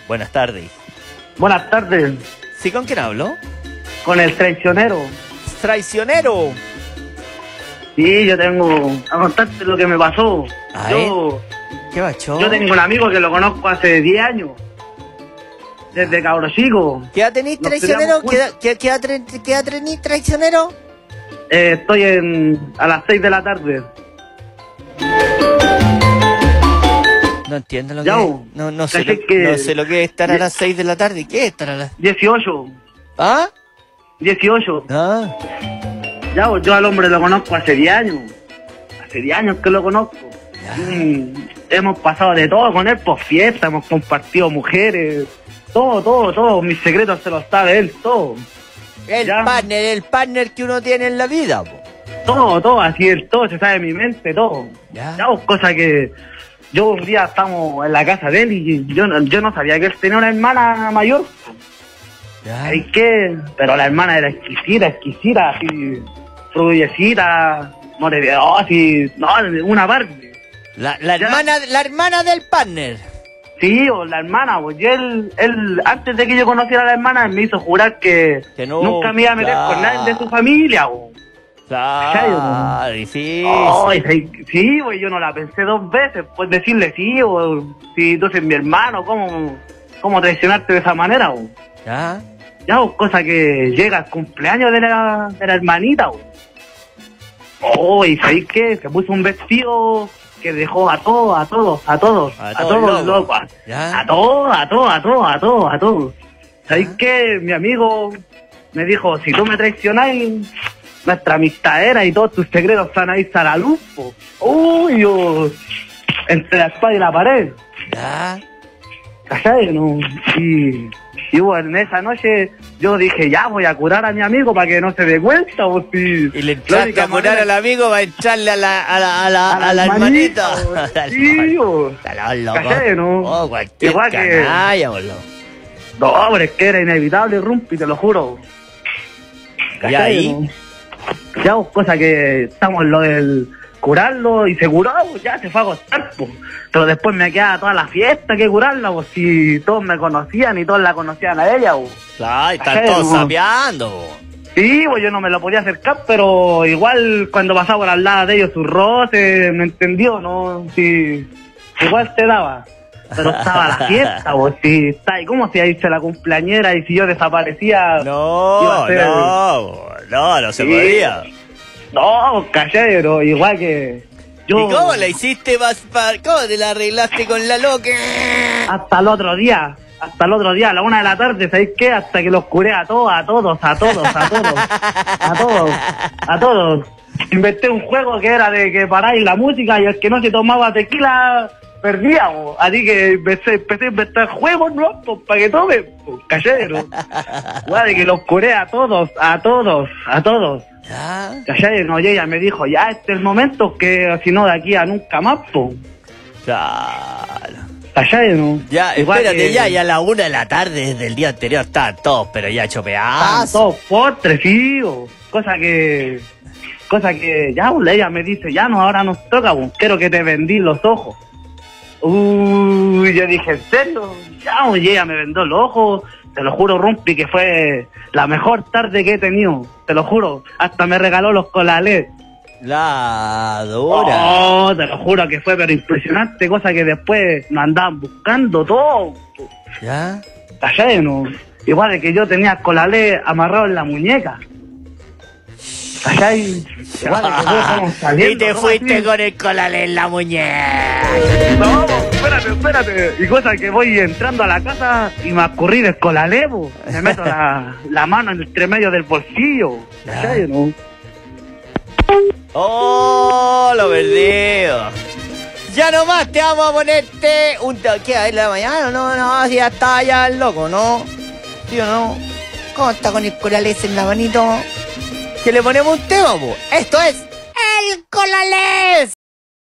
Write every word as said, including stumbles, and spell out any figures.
Buenas tardes. Buenas tardes. ¿Sí, con quién hablo? Con el traicionero. ¡Traicionero! Sí, yo tengo... A contarte lo que me pasó. A Yo... ¿Qué bacho? Yo tengo un amigo que lo conozco hace diez años. Desde cabro chico. ¿Qué edad tenís, Nos traicionero? peleamos ¿Qué edad, qué, qué edad tre- qué edad tenís, traicionero? Eh, estoy en... a las seis de la tarde. No entiendo lo Ya, que es. bo. No, no, sé Caché lo, que- no sé lo que es estar a las seis de la tarde. ¿Qué es estar a las...? dieciocho. ¿Ah? dieciocho. Ah. Ya, pues, yo al hombre lo conozco hace diez años. Hace diez años que lo conozco. Ya. Mm, hemos pasado de todo con él, por fiesta, hemos compartido mujeres. Todo, todo, todo. Mis secretos se los sabe él, todo. El Ya. partner, el partner que uno tiene en la vida, po. Todo, todo, así el todo, se sabe en mi mente, todo. Ya. Ya, pues, cosa que yo un día estamos en la casa de él y yo, no- yo no sabía que él tenía una hermana mayor. Ya. ¿Y qué? Pero la hermana era exquisita, exquisita, así, rubiecita, no le oh, así, no, una Barbie. La, la Ya. hermana, la hermana del partner. Sí, o la hermana, pues, y él, él, antes de que yo conociera a la hermana, él me hizo jurar que, Que no, nunca me iba a meter claro. con nadie de su familia, bo. Claro, difícil. Oh, y sí, sí, güey, yo no la pensé dos veces, pues decirle sí, o si tú eres mi hermano, ¿cómo, cómo traicionarte de esa manera, bo? Ya. Ya, pues, cosa que llega el cumpleaños de la, de la hermanita, bo. Oh, y ¿sabéis qué? Se puso un vestido que dejó a todos, a todos, a todos, A a, todos todos locos. locos, Ya. a todos, a todos, a todos, a todos, a todos. ¿Sabéis Ya. qué? Mi amigo me dijo, si tú me traicionáis, nuestra amistadera y todos tus secretos van a irse a la luz, po. Uy, yo, entre la espada y la pared, Ya. ¿cachai? No? Y, y bueno, en esa noche yo dije, ya voy a curar a mi amigo para que no se dé cuenta, o si... Y le la entraste única a curar manera- al amigo para entrarle a la, a la, a la, a la hermanita, hermanita. bo. Sí, bo. A los locos. ¿Cachai, no? Oh, cualquier Igual que- canalla, boludo. No, hombre, es que era inevitable, Rumpi, te lo juro. ¿Y ¿Cachai, ahí? no? Ya, pues, cosa que estamos en lo del curarlo y se curó, pues, ya se fue a acostar, pues. Pero después me quedaba toda la fiesta que curarla, pues si todos me conocían y todos la conocían a ella, pues. Claro, y están ¿Cachai, todos no? sapeando, bo. Sí, pues yo no me lo podía acercar, pero igual cuando pasaba por al lado de ellos sus roces, ¿me entendió? ¿No? Sí, igual te daba. Pero estaba la fiesta, pues sí, está, ¿y cómo se dice la cumpleañera? Y si yo desaparecía... iba No, a ser- no, bo. no, no se Sí. podía. No, callero, igual que yo... ¿Y cómo la hiciste? pa- pa- ¿Cómo te la arreglaste con la loca? Hasta el otro día, hasta el otro día, a la una de la tarde, ¿sabéis qué? Hasta que los curé a todos, a todos, a todos, a todos, a todos, a todos. Inventé un juego que era de que paráis la música y el que no se tomaba tequila perdía, bo. Así que empecé, empecé a inventar juegos, ¿no? Pues, para que tomen, pues, callero. Igual de que los curé a todos, a todos, a todos. Ya. ¿Cachai? No, y ella me dijo, ya este es el momento, que si no de aquí a nunca más, po. Claro. ¿Cachai? No? Ya, Igual espérate, que- ya, y a la una de la tarde desde el día anterior estaban todos, pero ya Ah, chopeados. todos postres, sí, bo. Cosa que... Cosa que ya, bo, ella me dice, ya no, ahora nos toca, bo. Quiero que te vendí los ojos. Uy, yo dije, ¿en serio? Ya, bo, y ella me vendó los ojos. Te lo juro, Rumpi, que fue la mejor tarde que he tenido. Te lo juro. Hasta me regaló los colales. La dura. Oh, te lo juro que fue pero impresionante, cosa que después nos andaban buscando todo. ¿Ya? ¿Cachai? No? Igual de que yo tenía el colalé amarrado en la muñeca. ¿Cachai? Igual de que yo como saliendo, Y te ¿no? fuiste Así. con el colale en la muñeca. No, espérate, espérate. Y cosa que voy entrando a la casa y me escurrí del colalé, po. Me meto la, la mano en entre medio del bolsillo. ¿Cachai? No? ¡Oh, lo perdido! Ya nomás te vamos a ponerte un toque a la mañana, no, no, si ya está ya el loco, ¿no? ¿Sí o no? ¿Cómo está con el colales en la manito? Que le ponemos un tema, po. Esto es el colales.